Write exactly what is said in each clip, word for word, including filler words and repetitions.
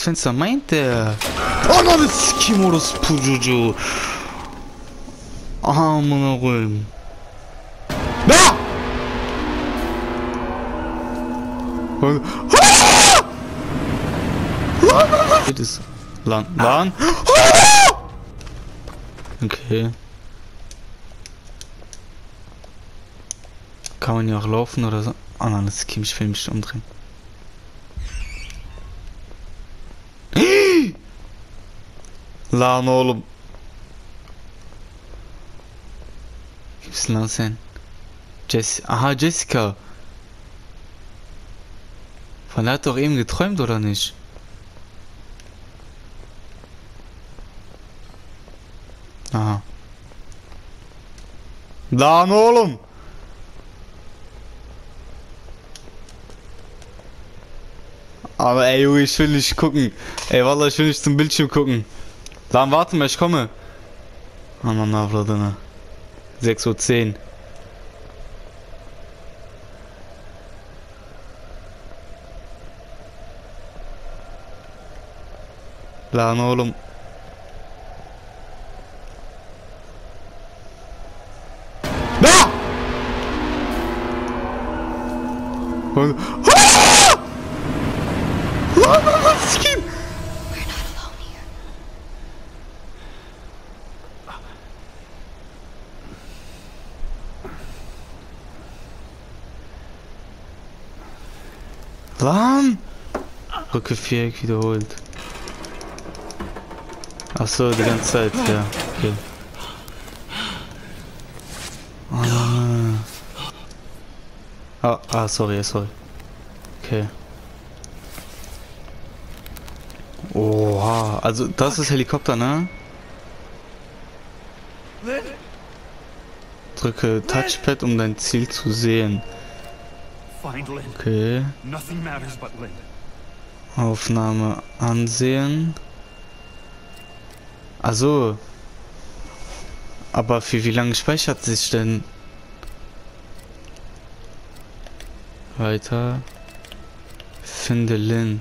Fenster meint der? Ananı sikim orospu çocuğu. Amına koyayım. Ah! Lan lan lan. Okay. Kann man ja auch laufen oder so? Ah nein, das Kim, ich will mich umdrehen. Lan oğlum. Kimsin lan sen? Jess Aha, Jessica. Von der hat doch eben geträumt, oder nicht? Aha. Lan oğlum. Aber ey, Junge, ich will nicht gucken. Ey, Wallah, ich will nicht zum Bildschirm gucken. Lan, warte mal, ich komme. Aman avradını. sechs Uhr zehn. Lan oğlum. Ah! Und ah! Lan lan sikeyim. Lan! Brücke Viereck wiederholt. Ach so, die ganze Zeit, ja. Okay. Ah, ah, ah sorry, sorry. Okay. Oha, also das ist Helikopter, ne? Drücke Touchpad, um dein Ziel zu sehen. Okay. Aufnahme ansehen. Also, aber für wie lange speichert sich denn? Weiter. Finde Lynn.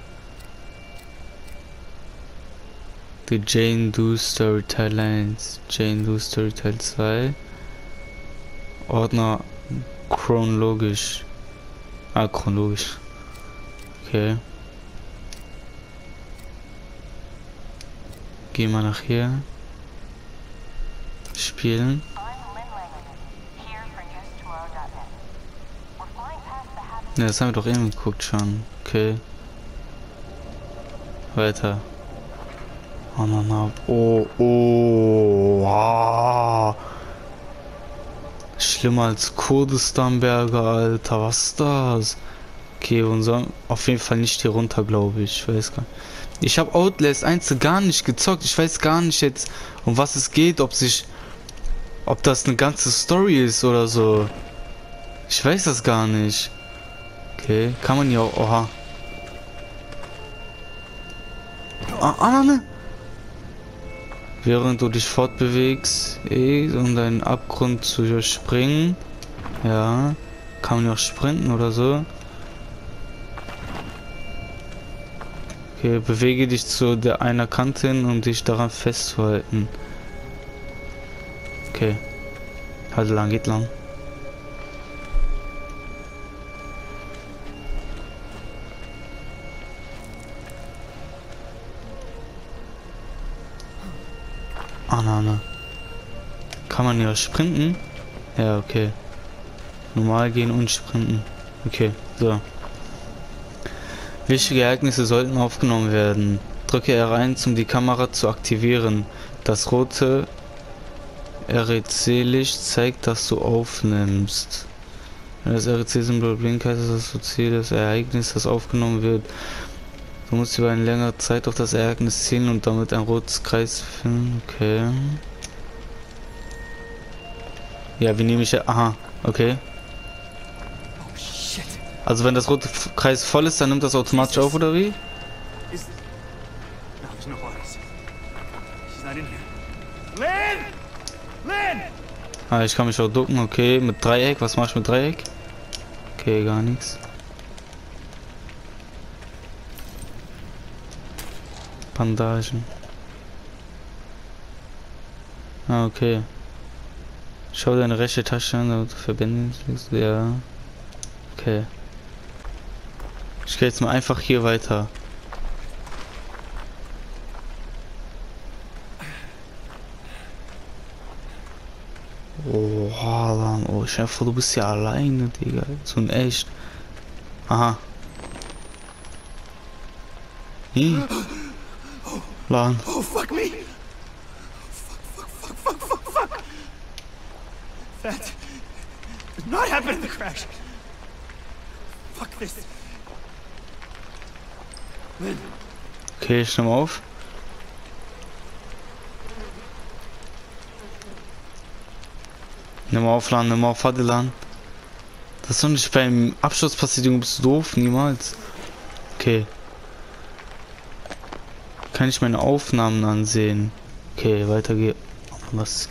Die Jane Doe Story Teil eins. Jane Doe Story Teil zwei. Ordner chronologisch. Ah, chronologisch. Okay. Geh mal nach hier. Spielen. Ne, das haben wir doch eben geguckt schon. Okay. Weiter. Oh, no, no. Oh, oh. Ah. Schlimmer als Kurdistanberger, Alter. Was ist das? Okay, und so auf jeden Fall nicht hier runter, glaube ich. Ich weiß gar nicht. Ich habe Outlast eins gar nicht gezockt. Ich weiß gar nicht jetzt, um was es geht, ob sich, ob das eine ganze Story ist oder so. Ich weiß das gar nicht. Okay, kann man ja auch. Oha. Ah, ah, ne? Während du dich fortbewegst, eh, um deinen Abgrund zu überspringen. Ja, kann man ja auch sprinten oder so. Okay, bewege dich zu der einer Kante hin, um dich daran festzuhalten. Okay. Halt lang, geht lang. Ah, na, na. Kann man ja sprinten? Ja, okay. Normal gehen und sprinten. Okay, so. Wichtige Ereignisse sollten aufgenommen werden. Drücke R eins, um die Kamera zu aktivieren. Das rote R E C-Licht zeigt, dass du aufnimmst. Wenn das R E C-Symbol blinkt, heißt das das Ziel des Ereignisses, das aufgenommen wird. Du musst über eine längere Zeit auf das Ereignis zielen und damit ein rotes Kreis finden. Okay. Ja, wie nehme ich ja? Aha, okay. Also wenn das rote Kreis voll ist, dann nimmt das automatisch auf, oder wie? Ah, ich kann mich auch ducken, okay. Mit Dreieck, was mach ich mit Dreieck? Okay, gar nichts. Bandagen. Ah, okay. Schau deine rechte Tasche an, Verbindungsliste, ja. Okay. Ich gehe jetzt mal einfach hier weiter. Oh, Lan, oh, ich einfach, du bist ja alleine, Digga. So ein echt. Aha. Hm. Lan. Oh, fuck me! Fuck, fuck, fuck, fuck, fuck, fuck! That did not happen in the crash. Fuck this. Lynn. Okay, ich nehme auf. Nimm auf, Lan, nimm auf, warte, Lan. Das ist doch nicht beim Abschluss passiert, Junge, bist du doof? Niemals. Okay. Kann ich meine Aufnahmen ansehen? Okay, weiter geht's. Was?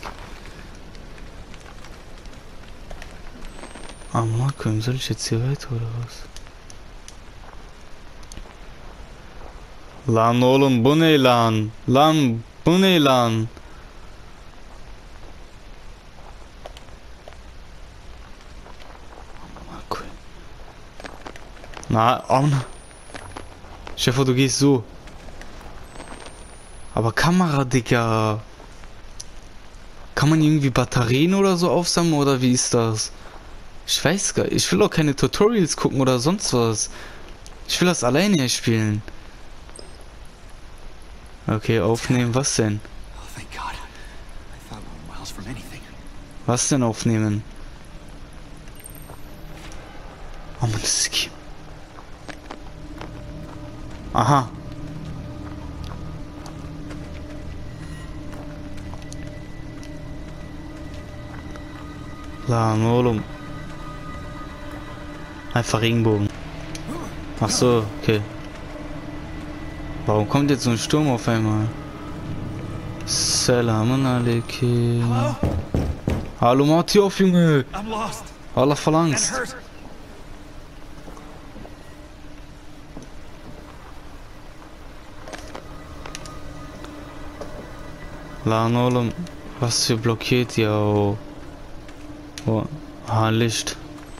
Ah, Marco, soll ich jetzt hier weiter oder was? Lan oğlum bu ne lan? Lan bu ne lan? Marco. Na, Anna. Stefan, du gehst so. Aber Kamera, Digga. Kann man irgendwie Batterien oder so aufsammeln oder wie ist das? Ich weiß gar nicht. Ich will auch keine Tutorials gucken oder sonst was. Ich will das alleine hier spielen. Okay, aufnehmen. Was denn? Oh, thank God. I thought we were miles from anything. Was denn aufnehmen? Oh Mann, das ist... Aha. Lan oğlum. Einfach Regenbogen. Ach so, okay. Warum kommt jetzt so ein Sturm auf einmal? Selamun alaikum. Hello? Hallo, mach Tür auf, Junge. I'm lost Allah and verlangst. hurt. Lan oğlum. Was für blockiert ja. Oh. Oh. Ah, Licht.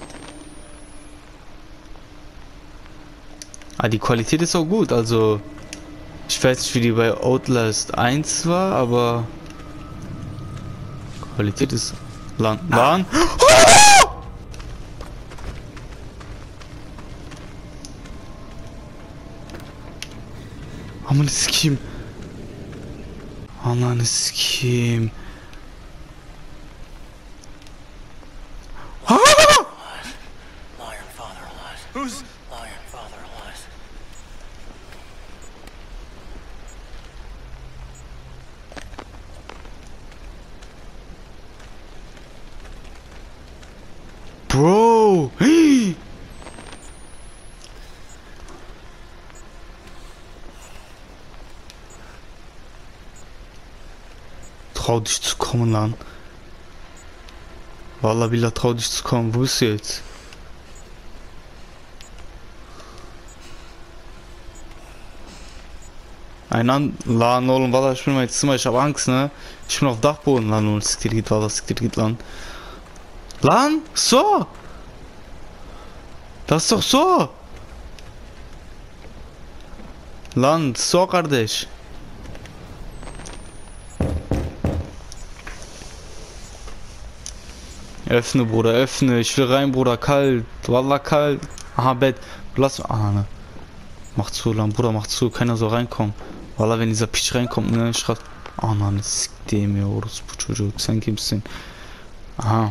Ah, die Qualität ist auch gut, also ich weiß nicht, wie die bei Outlast eins war, aber Qualität ist lang. Lan. Aman sikeyim. Ananı sikeyim. Lion father alive. Who's... Lion father alive. Bro. Trau dich zu kommen, Lan. Wallah billah, trau dich zu kommen. Wo bist du jetzt? Ein an... Lan oğlum, Wallah, ich bin in meinem Zimmer, ich hab Angst, ne? Ich bin auf Dachboden, Lan, oğlum, siktir git, Wallah, siktir git, Lan. Lan, so! Das ist doch so! Lan, so kardeş. Öffne, Bruder, öffne. Ich will rein, Bruder, kalt. Wallah, kalt. Aha, Bett. Lass... Ah, ne. Mach zu, Lan, Bruder, mach zu. Keiner soll reinkommen. Wallah, wenn dieser Pitch reinkommt, ne, schreibt... Ah, nein, das ist dem ja, orospu çocuk. Sen kimsin? Aha.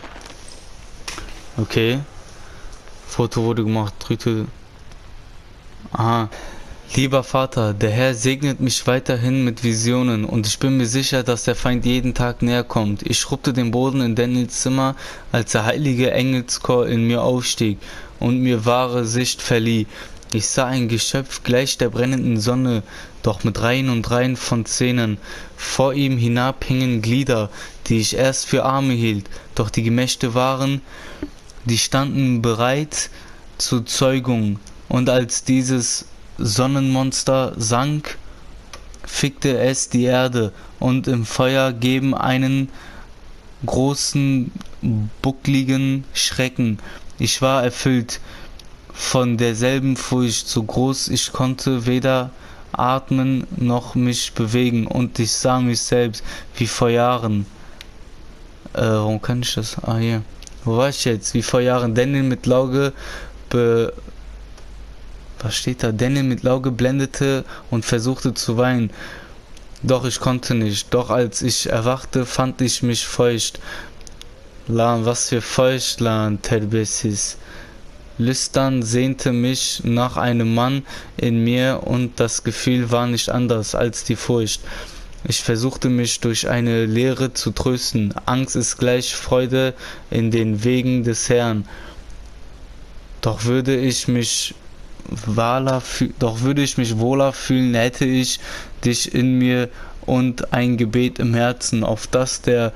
Okay. Foto wurde gemacht. Drückte... Aha. Lieber Vater, der Herr segnet mich weiterhin mit Visionen und ich bin mir sicher, dass der Feind jeden Tag näher kommt. Ich schrubbte den Boden in Daniels Zimmer, als der heilige Engelschor in mir aufstieg und mir wahre Sicht verlieh. Ich sah ein Geschöpf gleich der brennenden Sonne, doch mit Reihen und Reihen von Zähnen. Vor ihm hinab hingen Glieder, die ich erst für Arme hielt, doch die Gemächte waren, die standen bereit zur Zeugung. Und als dieses Sonnenmonster sank fickte es die Erde, und im Feuer geben einen großen, buckligen Schrecken. Ich war erfüllt von derselben Furcht, so groß ich konnte weder atmen noch mich bewegen, und ich sah mich selbst wie vor Jahren. Äh, warum kann ich das? Ah, hier. Wo war ich jetzt? Wie vor Jahren. Daniel mit Lauge be... Was steht da? Daniel mit Lauge blendete und versuchte zu weinen. Doch ich konnte nicht. Doch als ich erwachte, fand ich mich feucht. Lan, was für feucht, Lan, Terbesis. Lüstern sehnte mich nach einem Mann in mir, und das Gefühl war nicht anders als die Furcht. Ich versuchte mich durch eine Lehre zu trösten. Angst ist gleich Freude in den Wegen des Herrn. Doch würde ich mich wahler doch würde ich mich wohler fühlen, hätte ich dich in mir und ein Gebet im Herzen, auf das der...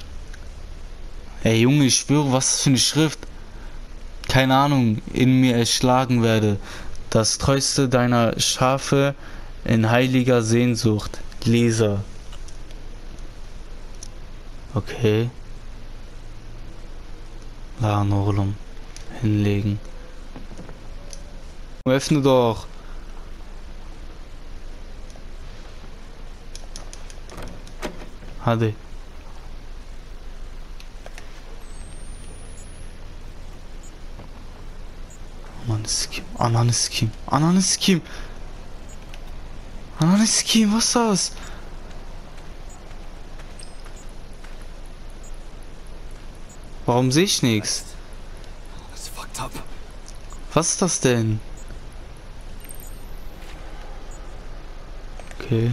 Ey Junge, ich schwöre, was ist für eine Schrift? Keine Ahnung, in mir erschlagen werde. Das treueste deiner Schafe in heiliger Sehnsucht. Leser. Okay. Lanorlum. Hinlegen. Öffne doch. Hadi. Ananı sikeyim. Ananı sikeyim. Ananı sikeyim. Ananı sikeyim. Was ist das? Warum sehe ich nichts? That's fucked up. Was ist das denn? Okay.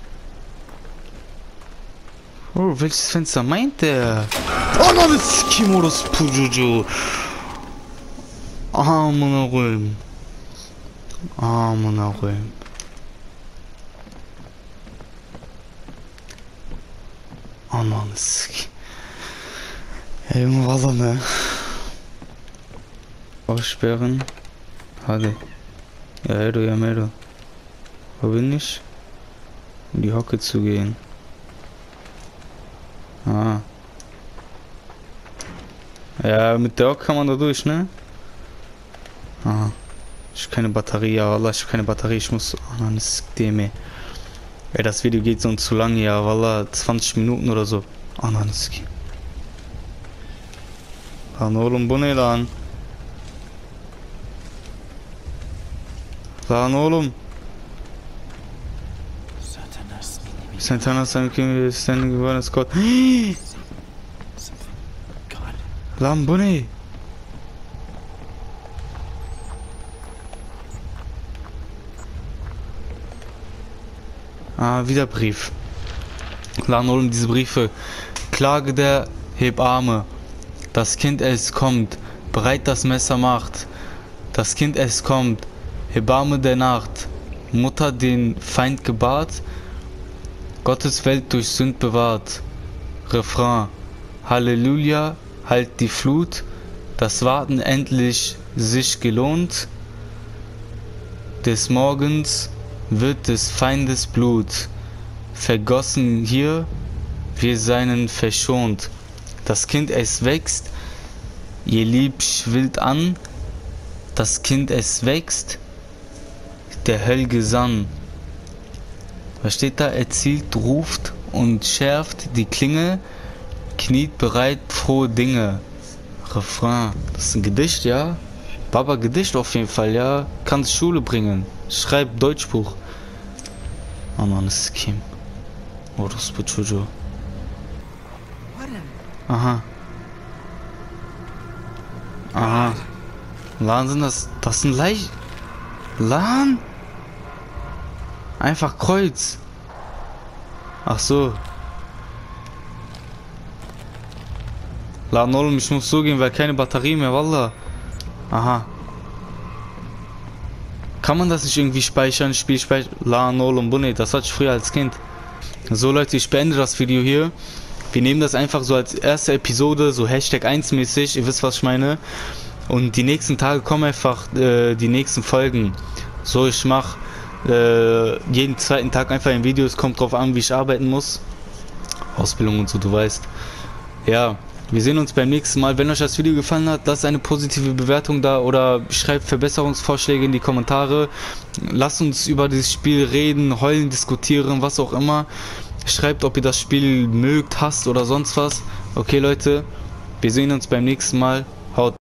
Oh, welches Fenster meint der? Ananı sikeyim orospu çocuğu. Amına koyayım. Amına koyayım. Ananı sikeyim. Eyvallah ne? Aussperren. Hadi. Ja, Edo, ja, Medo. Wo bin ich? In die Hocke zu gehen. Ah. Ja, mit der Hocke kann man da durch, ne? Aha. Ich habe keine Batterie, ja, Wallah, ich habe keine Batterie, ich muss... Oh nein, das ist dem, ey. Ey, das Video geht so zu lange, ja, Wallah, zwanzig Minuten oder so. Oh nein, das ist... Lan oğlum bu ne lan? Lan oğlum. Santana sanki senin güvenli Scott. Lan bu ne? Ah, wieder Brief. Lan oğlum, diese Briefe. Klage der Hebamme. Das Kind es kommt, bereit das Messer macht. Das Kind es kommt, Hebamme der Nacht. Mutter den Feind gebahrt, Gottes Welt durch Sünd bewahrt. Refrain. Halleluja, halt die Flut, das Warten endlich sich gelohnt. Des Morgens wird des Feindes Blut vergossen hier, wir seinen verschont. Das Kind es wächst, ihr Lieb schwillt an, das Kind es wächst, der Höllgesang. Was steht da? Er zielt, ruft und schärft die Klinge, kniet bereit, frohe Dinge. Refrain. Das ist ein Gedicht, ja? Baba Gedicht auf jeden Fall, ja? Kannst Schule bringen. Schreib Deutschbuch. Oh Mann, das ist Kim. Oh, das ist Jojo. Aha. Aha. Lan sind das. Das sind Leichen. Lan? Einfach Kreuz. Ach so. Lan oğlum, ich muss so gehen, weil keine Batterie mehr, wallah. Aha. Kann man das nicht irgendwie speichern? Spiel speichern? Lan oğlum, bu ne? Das hatte ich früher als Kind. So Leute, ich beende das Video hier. Wir nehmen das einfach so als erste Episode, so Hashtag eins mäßig, ihr wisst, was ich meine. Und die nächsten Tage kommen einfach äh, die nächsten Folgen. So, ich mach Äh, jeden zweiten Tag einfach ein Video. Es kommt drauf an, wie ich arbeiten muss. Ausbildung und so, du weißt. Ja, wir sehen uns beim nächsten Mal. Wenn euch das Video gefallen hat, lasst eine positive Bewertung da oder schreibt Verbesserungsvorschläge in die Kommentare. Lasst uns über dieses Spiel reden, heulen, diskutieren, was auch immer. Schreibt, ob ihr das Spiel mögt, hasst oder sonst was. Okay, Leute, wir sehen uns beim nächsten Mal. Haut